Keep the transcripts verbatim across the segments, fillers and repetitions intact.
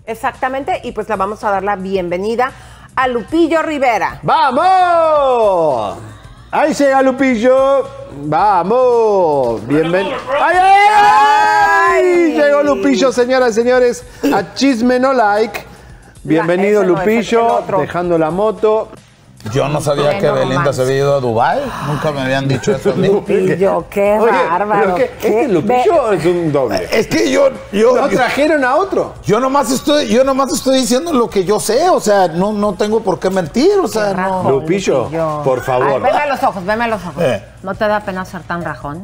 Exactamente, y pues le vamos a dar la bienvenida a Lupillo Rivera. ¡Vamos! Ahí llega Lupillo. ¡Vamos! Bienvenido. ¡Ay, ay, ay! Llegó Lupillo, señoras y señores, a Chisme No Like. Bienvenido, no, Lupillo, no, dejando la moto. Yo no sabía Pleno que Belinda romance. se había ido a Dubái. Nunca me habían dicho eso a mí. Lupillo, qué Oye, bárbaro. ¿pero qué? qué- ¿Este Lupillo es un doble? Es que yo, yo, ¿No yo, trajeron a otro? yo nomás estoy, yo nomás estoy diciendo lo que yo sé. O sea, no, no tengo por qué mentir. O sea, no. Rajón, Lupillo, Lupillo. por favor. Ay, veme a los ojos, veme a los ojos. Eh. ¿No te da pena ser tan rajón?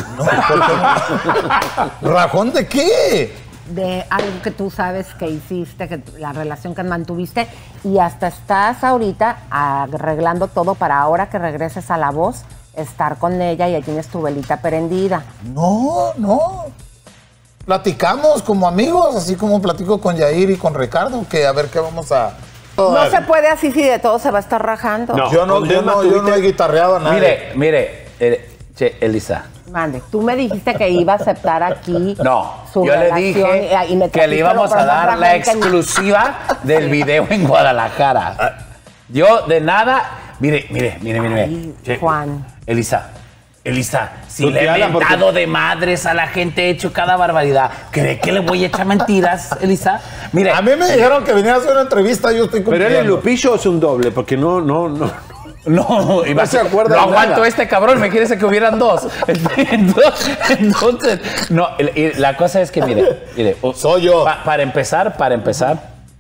¿Rajón de qué? De algo que tú sabes que hiciste, que la relación que mantuviste, y hasta estás ahorita arreglando todo para ahora que regreses a La Voz, estar con ella y ya tienes tu velita prendida. No, no. Platicamos como amigos, así como platico con Yair y con Ricardo, que a ver qué vamos a... No se puede así si de todo se va a estar rajando. No. Yo no, Con yo Emma no, yo no tuviste- he guitarreado a nadie. Mire, mire, eh, che, Elisa. Mande, tú me dijiste que iba a aceptar aquí No, su yo le relación dije y- y me que le trajiste íbamos lo a más dar rajón la que- exclusiva del video en Guadalajara. Yo de nada, mire, mire, mire, mire. Ay, mire. Che, Juan. Elisa, Elisa, si Tú le te he hablas porque- mentado de madres a la gente, he hecho cada barbaridad. ¿Cree que le voy a echar mentiras, Elisa? Mire, A mí me dijeron que venía a hacer una entrevista, yo estoy ¿Pero cumpliendo. él es Lupillo o es un doble? Porque no, no, no. no, iba a se ser- acuerda no de aguanto nada. este cabrón, me quiere que hubieran dos. Entonces, entonces, no, el- el- la cosa es que, mire, mire, o- Soy yo. pa- para empezar, para empezar,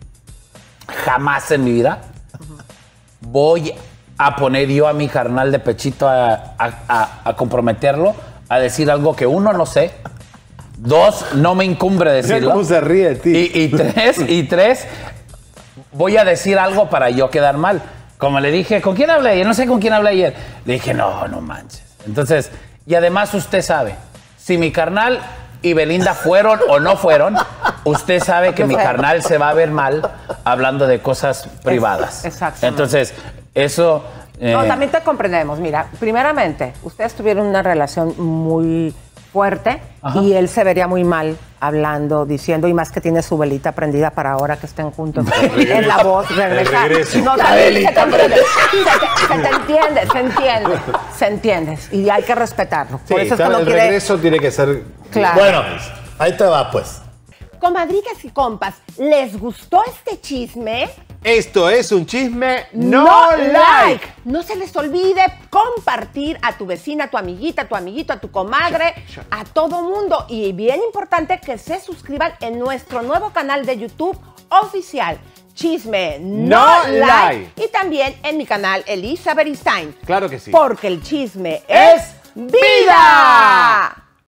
jamás en mi vida voy a poner yo a mi carnal de pechito a, a- a- a comprometerlo, a decir algo que uno no sé, dos, no me incumbre Mira decirlo. cómo se ríe de ti. Y, y tres, y tres, voy a decir algo para yo quedar mal. Como le dije, ¿con quién hablé ayer? No sé con quién hablé ayer. Le dije, no, no manches. Entonces, y además usted sabe, si mi carnal y Belinda fueron o no fueron, usted sabe que Yo mi sé. carnal se va a ver mal hablando de cosas privadas. exactamente. Entonces, eso... eh, No, también te comprendemos. Mira, primeramente, ustedes tuvieron una relación muy fuerte. Ajá. Y él se vería muy mal hablando, diciendo, y más que tiene su velita prendida para ahora que estén juntos en La Voz, regresar. El regreso. No, La también velita se te entiende, se te, se te entiende, se entiende, se entiende. Y hay que respetarlo. Sí, Por eso es que el no quiere... regreso tiene que ser... Claro. Bueno, ahí te va, pues. Comadritas y compas, ¿les gustó este chisme? Esto es un chisme no, like. No se les olvide compartir a tu vecina, a tu amiguita, a tu amiguito, a tu comadre, a todo mundo. Y bien importante que se suscriban en nuestro nuevo canal de YouTube oficial, Chisme No, No like. Like. Y también en mi canal, Elisa Beristain. Claro que sí. Porque el chisme es vida.